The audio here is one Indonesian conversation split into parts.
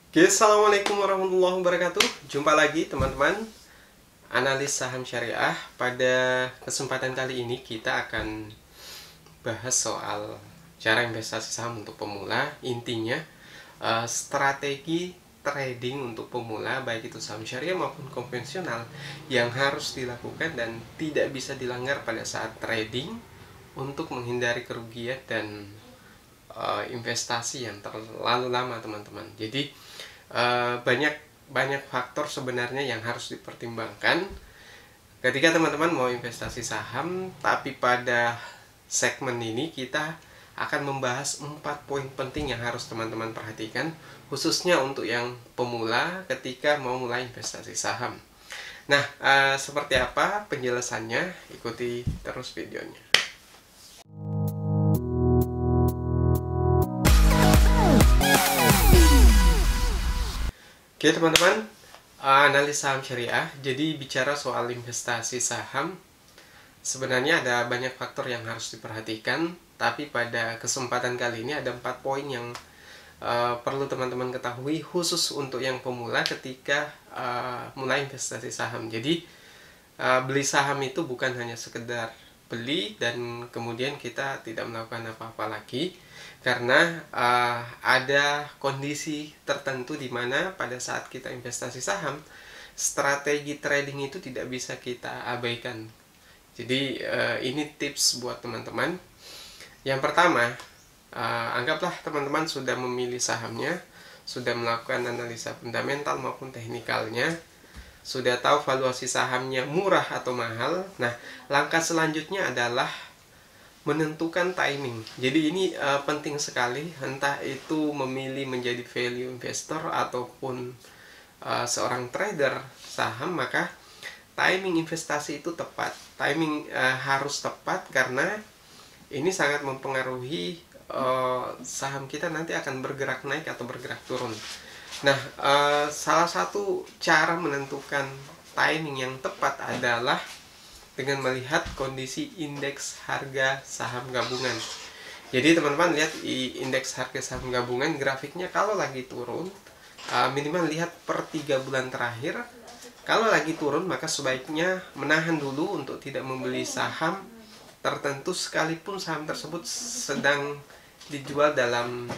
Oke, assalamualaikum warahmatullahi wabarakatuh. Jumpa lagi teman-teman, analis saham syariah. Pada kesempatan kali ini kita akan bahas soal cara investasi saham untuk pemula. Intinya strategi trading untuk pemula, baik itu saham syariah maupun konvensional, yang harus dilakukan dan tidak bisa dilanggar pada saat trading untuk menghindari kerugian dan investasi yang terlalu lama, teman-teman. Jadi banyak banyak faktor sebenarnya yang harus dipertimbangkan ketika teman-teman mau investasi saham. Tapi pada segmen ini kita akan membahas 4 poin penting yang harus teman-teman perhatikan, khususnya untuk yang pemula ketika mau mulai investasi saham. Nah, seperti apa penjelasannya? Ikuti terus videonya. Oke teman-teman, analis saham syariah. Jadi bicara soal investasi saham, sebenarnya ada banyak faktor yang harus diperhatikan. Tapi pada kesempatan kali ini ada 4 poin yang perlu teman-teman ketahui, khusus untuk yang pemula ketika mulai investasi saham. Jadi beli saham itu bukan hanya sekedar beli dan kemudian kita tidak melakukan apa-apa lagi, karena ada kondisi tertentu di mana pada saat kita investasi saham, strategi trading itu tidak bisa kita abaikan. Jadi ini tips buat teman-teman. Yang pertama, anggaplah teman-teman sudah memilih sahamnya, sudah melakukan analisa fundamental maupun teknikalnya, sudah tahu valuasi sahamnya murah atau mahal. Nah, langkah selanjutnya adalah menentukan timing. Jadi ini penting sekali, entah itu memilih menjadi value investor ataupun seorang trader saham, maka timing investasi itu tepat. Timing harus tepat karena ini sangat mempengaruhi saham kita nanti akan bergerak naik atau bergerak turun. Nah, salah satu cara menentukan timing yang tepat adalah dengan melihat kondisi indeks harga saham gabungan. Jadi teman-teman lihat indeks harga saham gabungan, grafiknya kalau lagi turun, minimal lihat per 3 bulan terakhir. Kalau lagi turun, maka sebaiknya menahan dulu untuk tidak membeli saham tertentu sekalipun saham tersebut sedang dijual dalam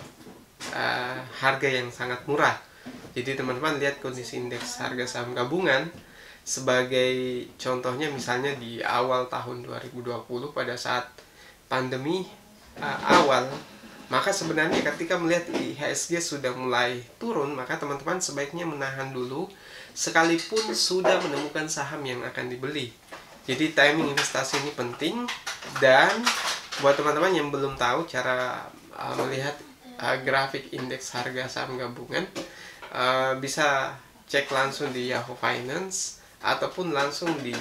harga yang sangat murah. Jadi teman-teman lihat kondisi indeks harga saham gabungan. Sebagai contohnya, misalnya di awal tahun 2020 pada saat pandemi awal, maka sebenarnya ketika melihat IHSG sudah mulai turun, maka teman-teman sebaiknya menahan dulu sekalipun sudah menemukan saham yang akan dibeli. Jadi timing investasi ini penting. Dan buat teman-teman yang belum tahu cara melihat grafik indeks harga saham gabungan, bisa cek langsung di Yahoo Finance ataupun langsung di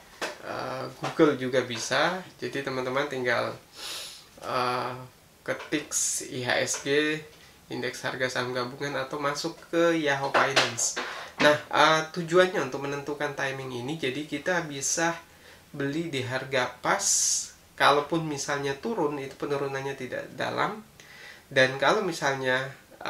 Google juga bisa. Jadi teman-teman tinggal ketik IHSG, indeks harga saham gabungan, atau masuk ke Yahoo Finance. Nah, tujuannya untuk menentukan timing ini, jadi kita bisa beli di harga pas. Kalaupun misalnya turun, itu penurunannya tidak dalam. Dan kalau misalnya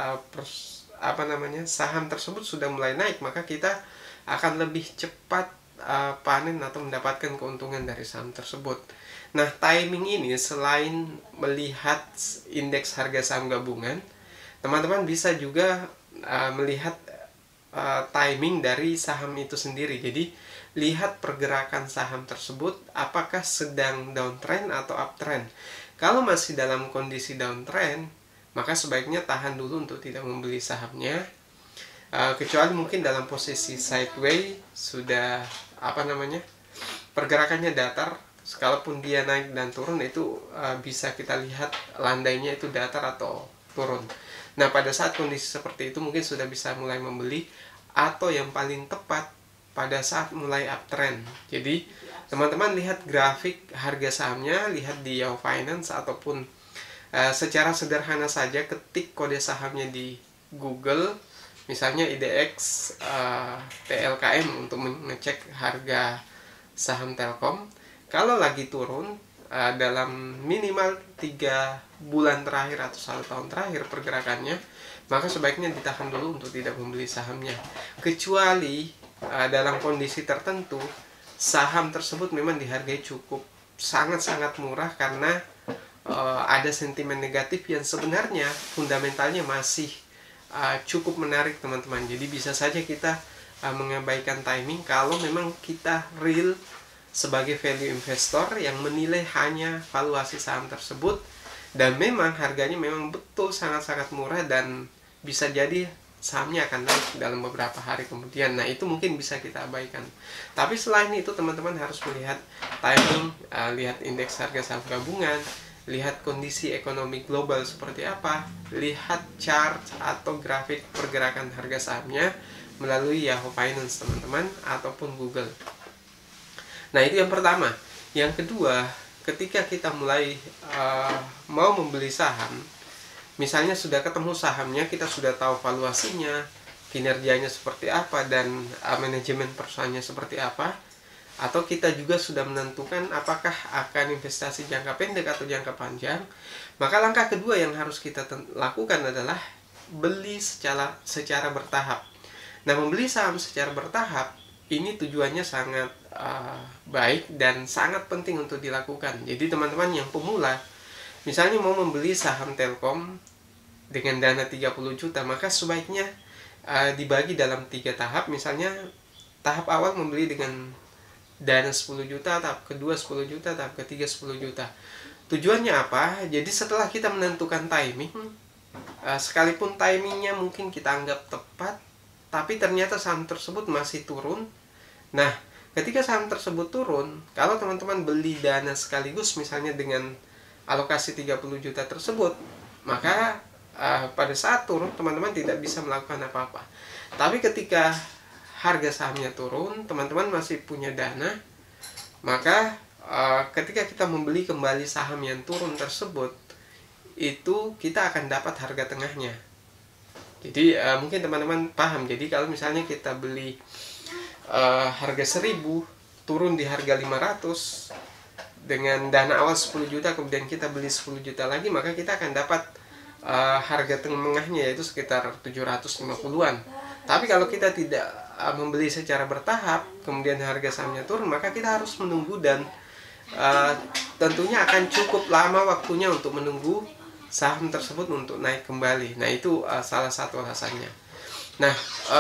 saham tersebut sudah mulai naik, maka kita akan lebih cepat panen atau mendapatkan keuntungan dari saham tersebut. Nah, timing ini selain melihat indeks harga saham gabungan, teman-teman bisa juga melihat timing dari saham itu sendiri. Jadi lihat pergerakan saham tersebut apakah sedang downtrend atau uptrend. Kalau masih dalam kondisi downtrend, maka sebaiknya tahan dulu untuk tidak membeli sahamnya, kecuali mungkin dalam posisi sideways, sudah pergerakannya datar. Kalaupun dia naik dan turun, itu bisa kita lihat landainya itu datar atau turun. Nah, pada saat kondisi seperti itu mungkin sudah bisa mulai membeli, atau yang paling tepat pada saat mulai uptrend. Jadi teman-teman lihat grafik harga sahamnya, lihat di Yahoo Finance, ataupun secara sederhana saja ketik kode sahamnya di Google, misalnya IDX TLKM, untuk mengecek harga saham Telkom. Kalau lagi turun dalam minimal 3 bulan terakhir atau 1 tahun terakhir pergerakannya, maka sebaiknya ditahan dulu untuk tidak membeli sahamnya. Kecuali dalam kondisi tertentu, saham tersebut memang dihargai cukup sangat-sangat murah karena ada sentimen negatif yang sebenarnya fundamentalnya masih cukup menarik teman-teman. Jadi bisa saja kita mengabaikan timing kalau memang kita real sebagai value investor yang menilai hanya valuasi saham tersebut dan memang harganya memang betul sangat-sangat murah dan bisa jadi sahamnya akan naik dalam beberapa hari kemudian. Nah, itu mungkin bisa kita abaikan. Tapi selain itu teman-teman harus melihat timing, lihat indeks harga saham gabungan, lihat kondisi ekonomi global seperti apa, lihat chart atau grafik pergerakan harga sahamnya melalui Yahoo Finance teman-teman ataupun Google. Nah, itu yang pertama. Yang kedua, ketika kita mulai mau membeli saham, misalnya sudah ketemu sahamnya, kita sudah tahu valuasinya, kinerjanya seperti apa, dan manajemen perusahaannya seperti apa, atau kita juga sudah menentukan apakah akan investasi jangka pendek atau jangka panjang, maka langkah kedua yang harus kita lakukan adalah beli secara bertahap. Nah, membeli saham secara bertahap ini tujuannya sangat baik dan sangat penting untuk dilakukan. Jadi teman-teman yang pemula, misalnya mau membeli saham Telkom dengan dana 30 juta, maka sebaiknya dibagi dalam 3 tahap. Misalnya tahap awal membeli dengan dana 10 juta, tahap kedua 10 juta, tahap ketiga 10 juta. Tujuannya apa? Jadi setelah kita menentukan timing, sekalipun timingnya mungkin kita anggap tepat, tapi ternyata saham tersebut masih turun. Nah, ketika saham tersebut turun, kalau teman-teman beli dana sekaligus misalnya dengan alokasi 30 juta tersebut, maka pada saat turun teman-teman tidak bisa melakukan apa-apa. Tapi ketika harga sahamnya turun, teman-teman masih punya dana, maka ketika kita membeli kembali saham yang turun tersebut, itu kita akan dapat harga tengahnya. Jadi mungkin teman-teman paham. Jadi kalau misalnya kita beli harga 1000, turun di harga 500 dengan dana awal 10 juta, kemudian kita beli 10 juta lagi, maka kita akan dapat harga tengahnya yaitu sekitar 750-an. Tapi kalau kita tidak membeli secara bertahap, kemudian harga sahamnya turun, maka kita harus menunggu dan tentunya akan cukup lama waktunya untuk menunggu saham tersebut untuk naik kembali. Nah, itu salah satu alasannya. Nah,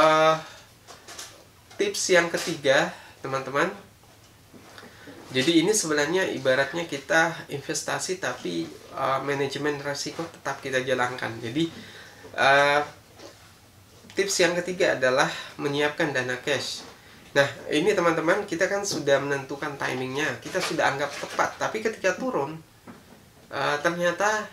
tips yang ketiga teman-teman, jadi ini sebenarnya ibaratnya kita investasi tapi manajemen risiko tetap kita jalankan. Jadi tips yang ketiga adalah menyiapkan dana cash. Nah, ini teman-teman, kita kan sudah menentukan timingnya, kita sudah anggap tepat, tapi ketika turun ternyata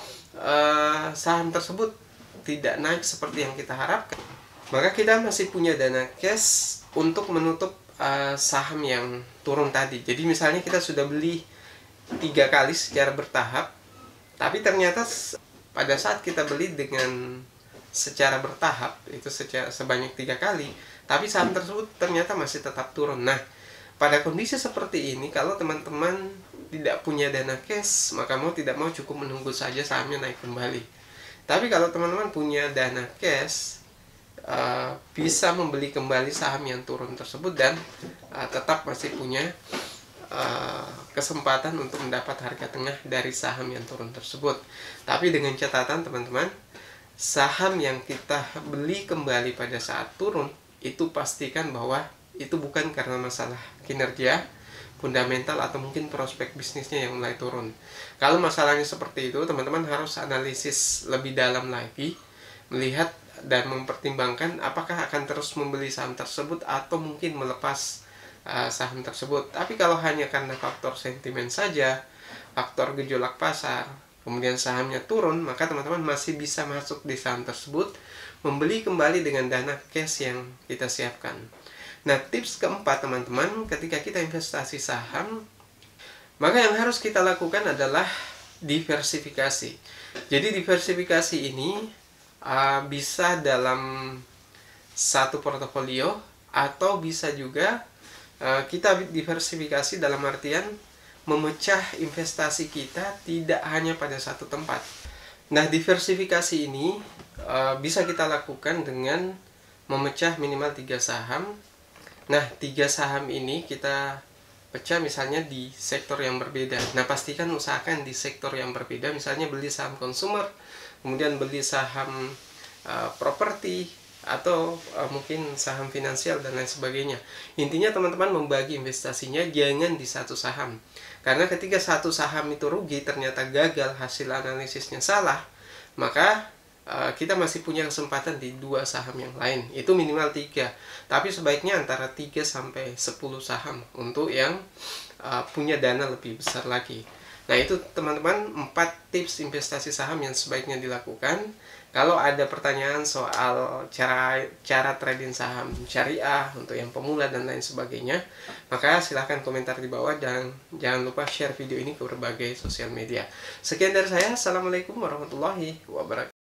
saham tersebut tidak naik seperti yang kita harapkan, maka kita masih punya dana cash untuk menutup saham yang turun tadi. Jadi misalnya kita sudah beli 3 kali secara bertahap, tapi ternyata pada saat kita beli dengan secara bertahap itu sebanyak 3 kali, tapi saham tersebut ternyata masih tetap turun. Nah, pada kondisi seperti ini, kalau teman-teman tidak punya dana cash, maka mau tidak mau cukup menunggu saja sahamnya naik kembali. Tapi kalau teman-teman punya dana cash, bisa membeli kembali saham yang turun tersebut dan tetap masih punya kesempatan untuk mendapat harga tengah dari saham yang turun tersebut. Tapi dengan catatan teman-teman, saham yang kita beli kembali pada saat turun, itu pastikan bahwa itu bukan karena masalah kinerja fundamental atau mungkin prospek bisnisnya yang mulai turun. Kalau masalahnya seperti itu, teman-teman harus analisis lebih dalam lagi, melihat dan mempertimbangkan apakah akan terus membeli saham tersebut atau mungkin melepas saham tersebut. Tapi kalau hanya karena faktor sentimen saja, faktor gejolak pasar, kemudian sahamnya turun, maka teman-teman masih bisa masuk di saham tersebut, membeli kembali dengan dana cash yang kita siapkan. Nah, tips keempat teman-teman, ketika kita investasi saham, maka yang harus kita lakukan adalah diversifikasi. Jadi diversifikasi ini bisa dalam satu portofolio, atau bisa juga kita diversifikasi dalam artian memecah investasi kita tidak hanya pada satu tempat. Nah, diversifikasi ini bisa kita lakukan dengan memecah minimal 3 saham. Nah, 3 saham ini kita pecah misalnya di sektor yang berbeda. Nah, pastikan usahakan di sektor yang berbeda, misalnya beli saham consumer, kemudian beli saham properti, atau mungkin saham finansial dan lain sebagainya. Intinya teman-teman membagi investasinya jangan di satu saham. Karena ketika satu saham itu rugi, ternyata gagal, hasil analisisnya salah, maka kita masih punya kesempatan di 2 saham yang lain. Itu minimal 3. Tapi sebaiknya antara 3 sampai 10 saham untuk yang punya dana lebih besar lagi. Nah, itu teman-teman 4 tips investasi saham yang sebaiknya dilakukan. Kalau ada pertanyaan soal cara trading saham syariah untuk yang pemula dan lain sebagainya, maka silahkan komentar di bawah dan jangan lupa share video ini ke berbagai sosial media. Sekian dari saya. Assalamualaikum warahmatullahi wabarakatuh.